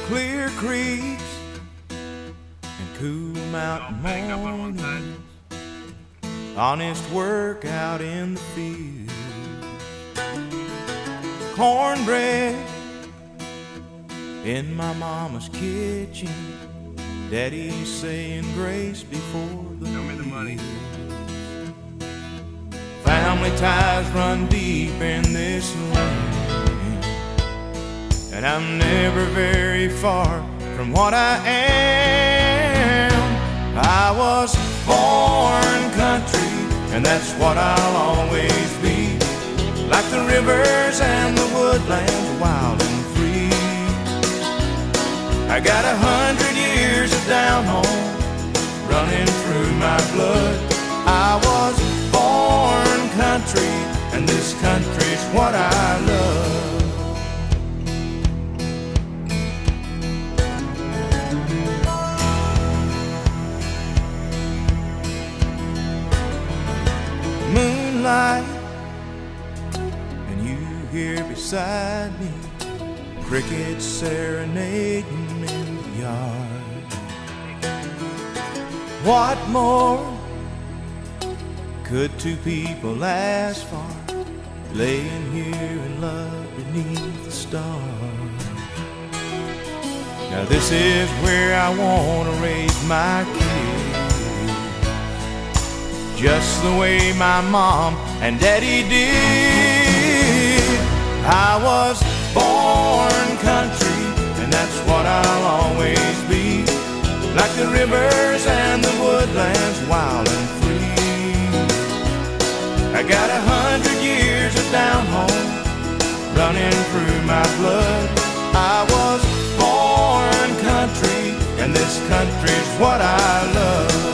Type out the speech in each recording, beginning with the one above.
clear creeks and cool mountain mornings, honest work out in the field, cornbread in my mama's kitchen, Daddy saying grace before the meal. Family ties run deep in this land, and I'm never very far from what I am. I was born country, and that's what I'll always be, like the rivers and the woodlands, wild and free. I got 100 years of down home running through my blood. I was born country, and this country's what I love. Moonlight, and you here beside me, crickets serenading in the yard. What more could two people ask for, laying here in love beneath the stars? Now this is where I want to raise my kids, just the way my mom and daddy did. I was born country, and that's what I'll always be, like the rivers and the woodlands, wild and free. I got 100 years of down home running through my blood. I was born country, and this country's what I love.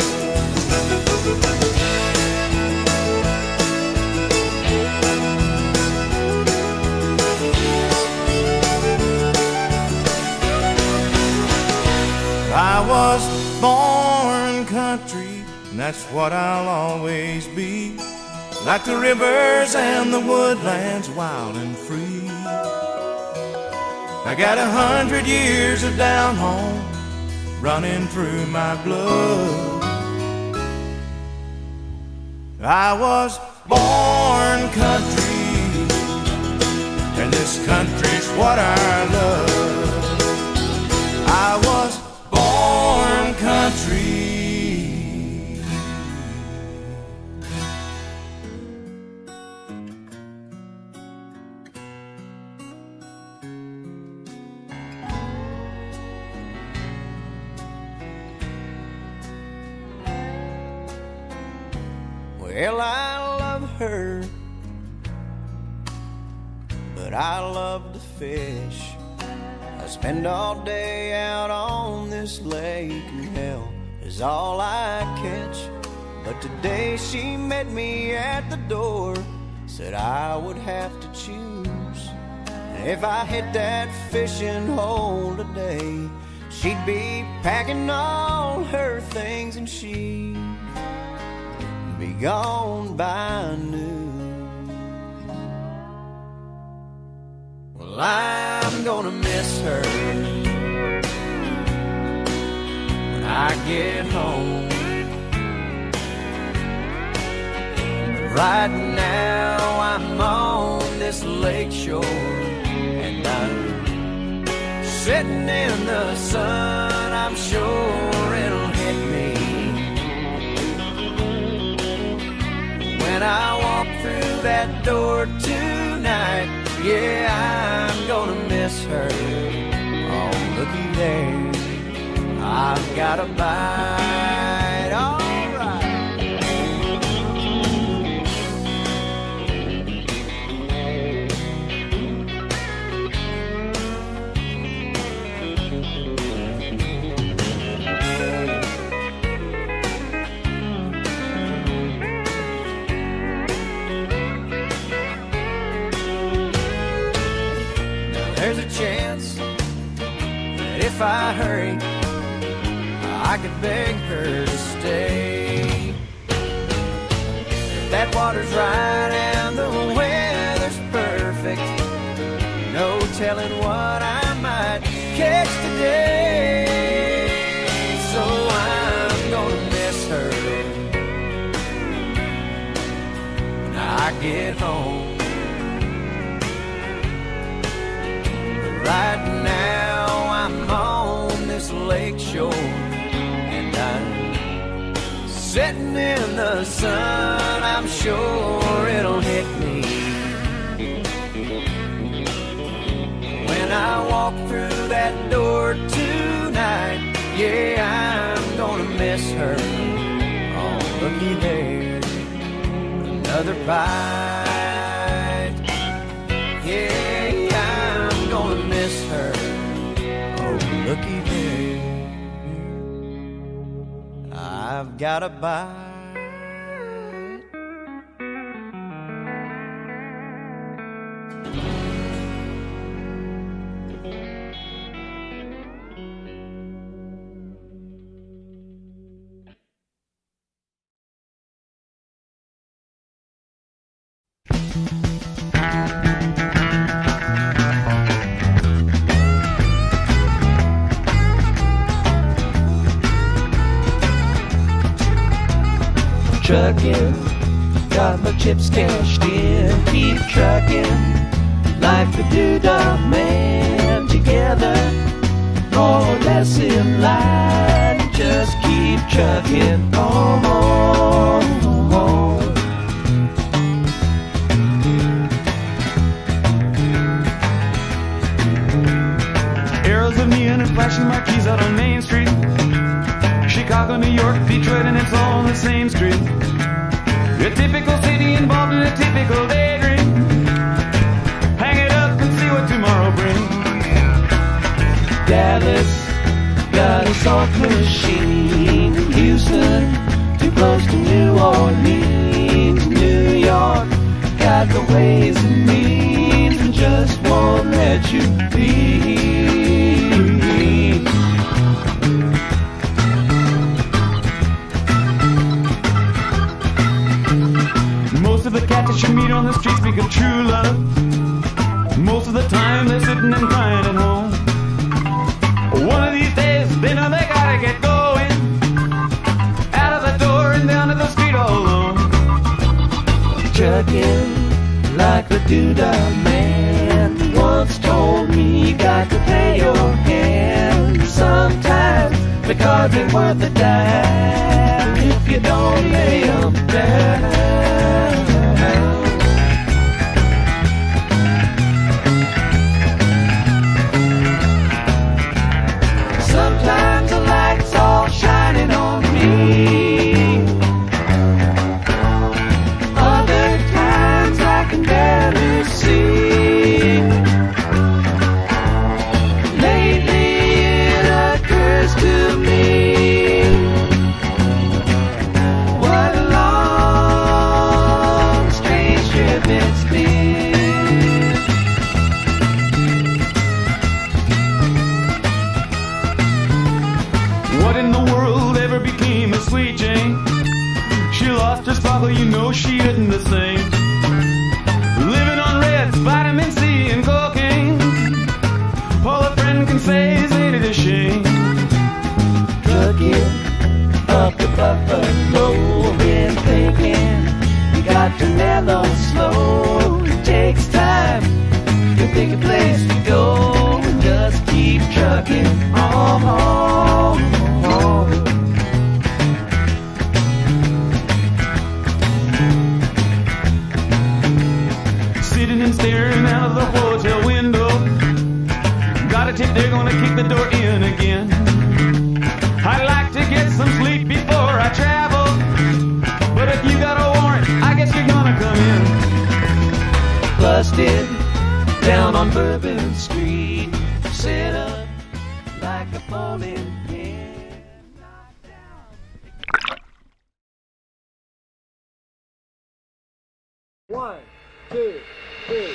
I was born country, and that's what I'll always be, like the rivers and the woodlands, wild and free. I got 100 years of down home running through my blood. I was born country, and this country's what I love. I was born country. Well, I love her, but I love to fish. I spend all day out on this lake, and hell is all I catch. But today she met me at the door, said I would have to choose. And if I hit that fishing hole today, she'd be packing all her things, and she'd be gone by noon. Well, I'm gonna miss her when I get home. But right now I'm on this lake shore, and I'm sitting in the sun. I'm sure it'll hit me when I walk through that door tonight. Yeah, I'm gonna miss her. Oh, looky there, I've got a bite. All right. There's a chance that if I hurry, I could beg her to stay. If that water's right and the weather's perfect, no telling what I might catch today. So I'm gonna miss her when I get home. But right now I'm on this lake shore, and I'm sitting in the sun. I'm sure it'll hit me when I walk through that door tonight. Yeah, I'm gonna miss her. Oh, looky there, another bite. Yeah, I'm gonna miss her. Oh, looky there, I've got a bite. Trucking, got my chips cashed in. Keep trucking like the Doodah Man. Together, more or less in line. Just keep trucking on. Arrows of neon and flashing marquees out on Main Street. Chicago, New York, Detroit, and it's all on the same street. A typical city involved in a typical daydream. Hang it up and see what tomorrow brings. Dallas got a soft machine. Houston, too close to New Orleans. New York got the ways and means and just won't let you be. Most of the cats that you meet on the street speak of true love. Most of the time they're sitting and crying at home. One of these days they know they gotta get going. Out of the door and down to the street all alone. Trucking like the Doodah Man once told me, you got to pay your hand. Sometimes the cards ain't worth a dime if you don't lay them down. Sometimes the light's all shining on me. Other times I can barely see. Lately it occurs to me, what a long, strange trip it's been. What in the world ever became of Sweet Jane? She lost her sparkle, you know she isn't the same. Living on reds, vitamin C and cocaine. All a friend can say is ain't it a shame. Trucking up the Buffalo, been thinking you got to mellow slow. It takes time to pick a place to go and just keep trucking on. Sitting and staring out of the hotel window. Got a tip they're gonna kick the door in again. I'd like to get some sleep before I travel, but if you got a warrant, I guess you're gonna come in. Busted down on Bourbon Street, set up like a bowling pin. One, two, three.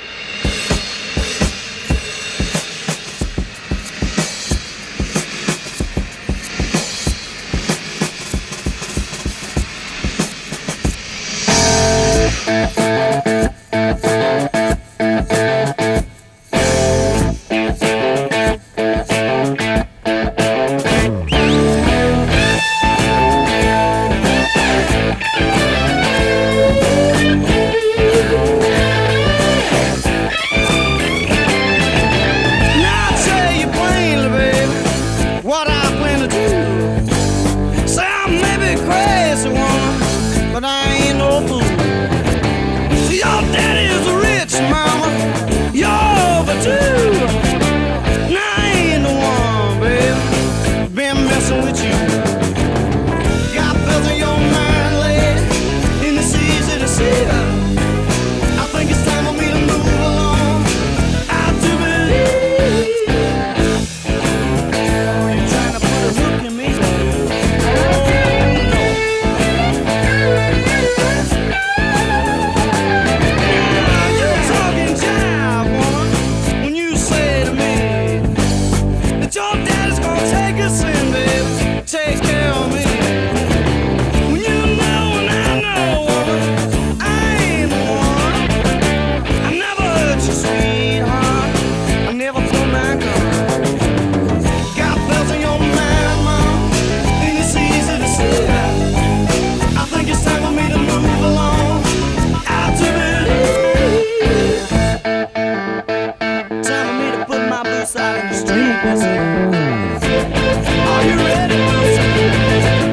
my blue side of the street. Yes, are you ready, Bruce?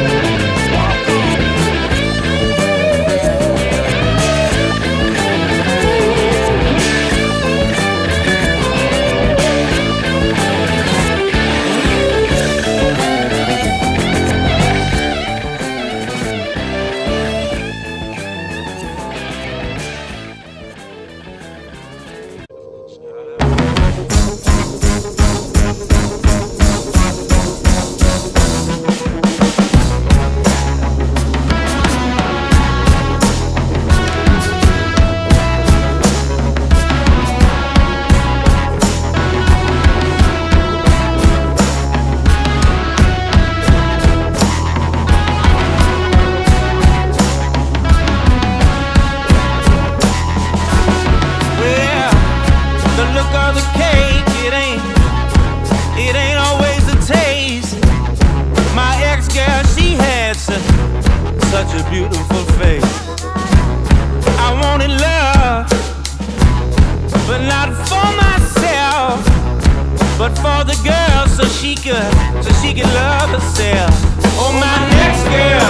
Such a beautiful face. I wanted love, but not for myself, but for the girl, so she could love herself. Oh, my next girl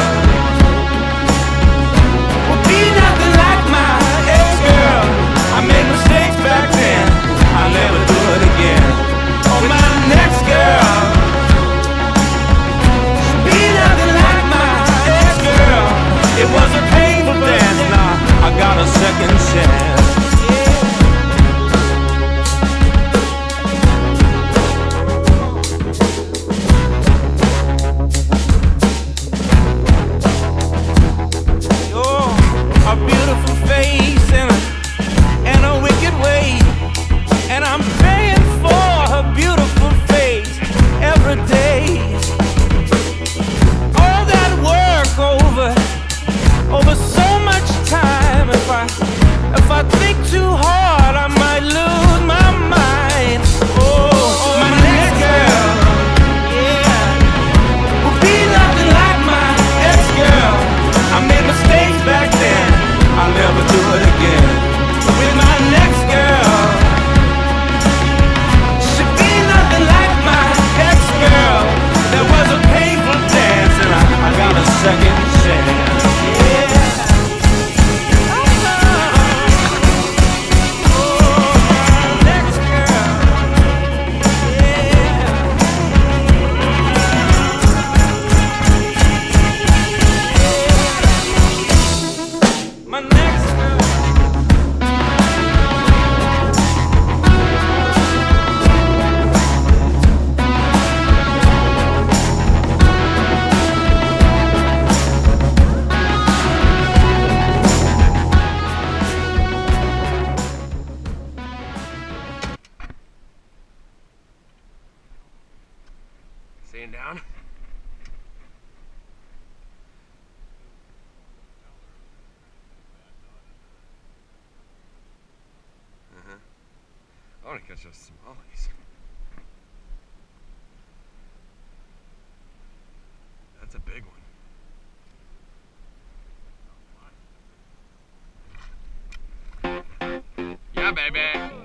will be nothing like my ex-girl. I made mistakes back then, I'll never do it again. Oh, my next girl should be nothing like my ex-girl. It was a painful dance, now I got a second chance. A beautiful face and a wicked way, and I'm praying for her beautiful face every day. All that work over so much time. If I think too hard, I might lose my mind. Oh, my next girl, yeah, will be nothing like my ex-girl. I made mistakes back then, I'll never do it again. With my next girl, should be nothing like my ex-girl. There was a painful dance, and I got a second chance. Yeah. Sitting down. I want to catch those Somalis. That's a big one. Yeah, baby.